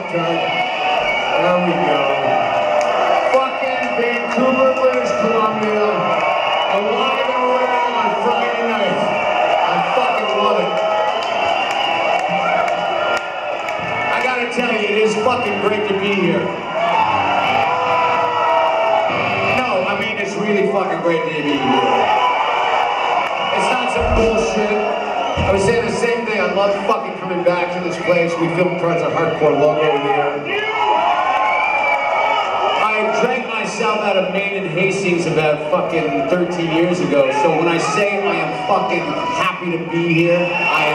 turn. There we go. Fucking Vancouver, British Columbia. Alive and well on Friday night. I fucking love it. I gotta tell you, it is fucking great to be here. No, I mean, it's really fucking great to be here. It's not some bullshit. I was saying the same thing. I love fucking coming back to this place. We filmed Project Hardcore logo here. I drank myself out of Maine and Hastings about fucking 13 years ago. So when I say I am fucking happy to be here, I